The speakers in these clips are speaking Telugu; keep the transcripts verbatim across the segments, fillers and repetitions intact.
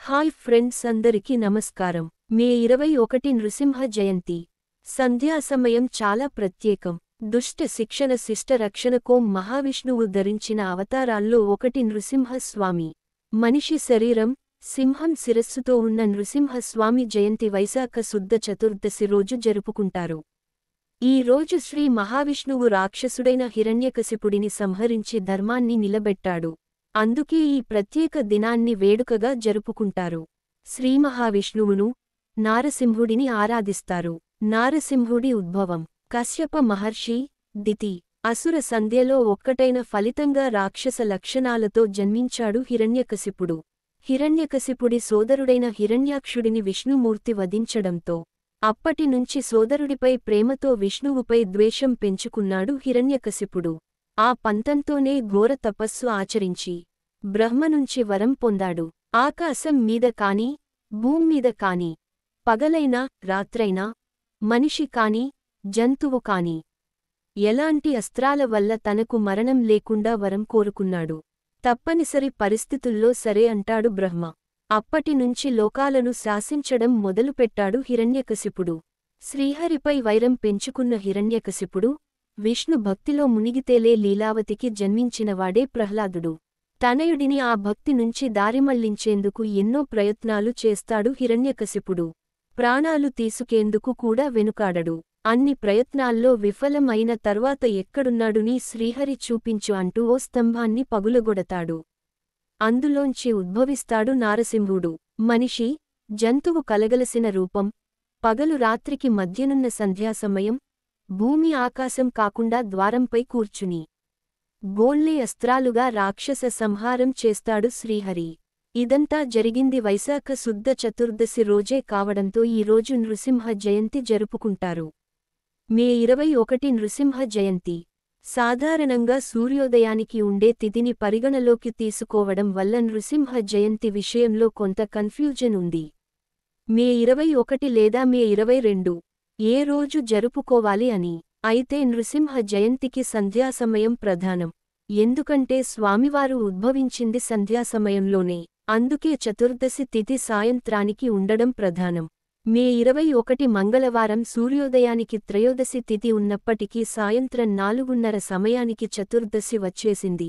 హాయ్ ఫ్రెండ్స్, అందరికీ నమస్కారం. మే ఇరవై ఒకటి నృసింహ జయంతి. సంధ్యా సమయం చాలా ప్రత్యేకం. దుష్ట శిక్షణ శిష్ట రక్షణకోం మహావిష్ణువు ధరించిన అవతారాల్లో ఒకటి నృసింహస్వామి. మనిషి శరీరం, సింహం శిరస్సుతో ఉన్న నృసింహస్వామి జయంతి వైశాఖ శుద్ధ చతుర్దశి రోజు జరుపుకుంటారు. ఈ రోజు శ్రీ మహావిష్ణువు రాక్షసుడైన హిరణ్యకశిపుడిని సంహరించి ధర్మాన్ని నిలబెట్టాడు. అందుకే ఈ ప్రత్యేక దినాన్ని వేడుకగా జరుపుకుంటారు. శ్రీమహావిష్ణువును, నారసింహుడిని ఆరాధిస్తారు. నారసింహుడి ఉద్భవం కశ్యప మహర్షి, దితి, అసుర సంధ్యలో ఒక్కటైన ఫలితంగా రాక్షస లక్షణాలతో జన్మించాడు హిరణ్యకశిపుడు. హిరణ్యకశిపుడి సోదరుడైన హిరణ్యాక్షుడిని విష్ణుమూర్తి వధించడంతో అప్పటినుంచి సోదరుడిపై ప్రేమతో విష్ణువుపై ద్వేషం పెంచుకున్నాడు హిరణ్యకశిపుడు. ఆ పంతంతోనే ఘోర తపస్సు ఆచరించి బ్రహ్మనుంచి వరం పొందాడు. ఆకాశం మీద కాని, భూమ్మీద కాని, పగలైనా రాత్రైనా, మనిషి కాని, జంతువు కాని, ఎలాంటి అస్త్రాల వల్ల తనకు మరణం లేకుండా వరం కోరుకున్నాడు. తప్పనిసరి పరిస్థితుల్లో సరే అంటాడు బ్రహ్మ. అప్పటినుంచి లోకాలను శాసించడం మొదలుపెట్టాడు హిరణ్యకశిపుడు. శ్రీహరిపై వైరం పెంచుకున్న హిరణ్యకశిపుడు విష్ణు భక్తిలో మునిగితేలే లీలావతికి జన్మించినవాడే ప్రహ్లాదుడు. తనయుడిని ఆ భక్తి నుంచి దారిమళ్లించేందుకు ఎన్నో ప్రయత్నాలు చేస్తాడు హిరణ్యకశిపుడు. ప్రాణాలు తీసుకేందుకు కూడా వెనుకాడడు. అన్ని ప్రయత్నాల్లో విఫలం అయిన తర్వాత ఎక్కడున్నాడుని శ్రీహరి చూపించు అంటూ ఓ స్తంభాన్ని పగులగొడతాడు. అందులోంచి ఉద్భవిస్తాడు నారసింహుడు. మనిషి, జంతువు కలగలసిన రూపం. పగలు రాత్రికి మధ్యనున్న సంధ్యాసమయం. భూమి ఆకాశం కాకుండా ద్వారంపై కూర్చుని గోళ్ళే అస్త్రాలుగా రాక్షస సంహారం చేస్తాడు శ్రీహరి. ఇదంతా జరిగింది వైశాఖ శుద్ధ చతుర్దశి రోజే కావడంతో ఈ రోజు నృసింహ జయంతి జరుపుకుంటారు. మే ఇరవై ఒకటి నృసింహ జయంతి. సాధారణంగా సూర్యోదయానికి ఉండే తిథిని పరిగణలోకి తీసుకోవడం వల్ల నృసింహ జయంతి విషయంలో కొంత కన్ఫ్యూజన్ ఉంది. మే ఇరవై ఒకటి లేదా మే ఇరవై రెండు ఏ రోజు జరుపుకోవాలి అని. అయితే నృసింహ జయంతికి సంధ్యాసమయం ప్రధానం. ఎందుకంటే స్వామివారు ఉద్భవించింది సంధ్యాసమయంలోనే. అందుకే చతుర్దశి తిథి సాయంత్రానికి ఉండడం ప్రధానం. మే ఇరవై ఒకటి మంగళవారం సూర్యోదయానికి త్రయోదశి తిథి ఉన్నప్పటికీ సాయంత్రం నాలుగున్నర సమయానికి చతుర్దశి వచ్చేసింది.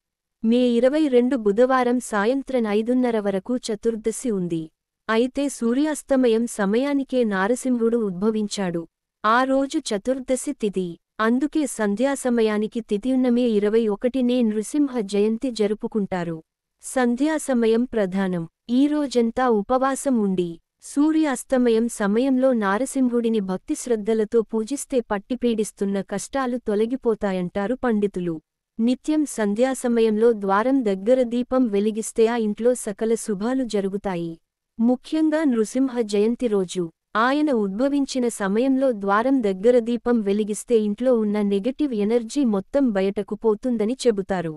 మే ఇరవై రెండు బుధవారం సాయంత్రం ఐదున్నర వరకు చతుర్దశి ఉంది. అయితే సూర్యాస్తమయం సమయానికే నారసింహుడు ఉద్భవించాడు. ఆ రోజు చతుర్దశి తిథి. అందుకే సంధ్యాసమయానికి తిథియున్న మే ఇరవై ఒకటినే నృసింహ జయంతి జరుపుకుంటారు. సంధ్యాసమయం ప్రధానం. ఈ రోజంతా ఉపవాసం ఉండి సూర్యాస్తమయం సమయంలో నారసింహుడిని భక్తిశ్రద్ధలతో పూజిస్తే పట్టిపీడిస్తున్న కష్టాలు తొలగిపోతాయంటారు పండితులు. నిత్యం సంధ్యాసమయంలో ద్వారం దగ్గర దీపం వెలిగిస్తే ఆ ఇంట్లో సకల శుభాలు జరుగుతాయి. ముఖ్యంగా నృసింహ జయంతి రోజు ఆయన ఉద్భవించిన సమయంలో ద్వారం దగ్గర దీపం వెలిగిస్తే ఇంట్లో ఉన్న నెగటివ్ ఎనర్జీ మొత్తం బయటకు పోతుందని చెబుతారు.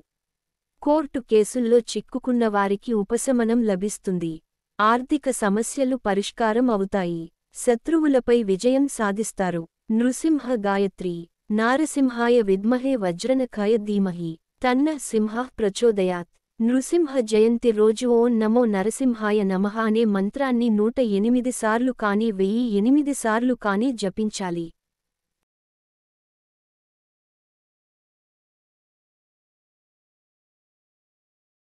కోర్టు కేసుల్లో చిక్కుకున్న వారికి ఉపశమనం లభిస్తుంది. ఆర్థిక సమస్యలు పరిష్కారం అవుతాయి. శత్రువులపై విజయం సాధిస్తారు. నృసింహ గాయత్రి. నారసింహాయ విద్మహే వజ్రనఖాయ ధీమహి తన్నః సింహః ప్రచోదయాత్. నృసింహ జయంతి రోజు ఓం నమో నరసింహాయ నమః అనే మంత్రాన్ని నూట ఎనిమిది సార్లు కానీ వెయ్యి ఎనిమిది సార్లు కానీ జపించాలి.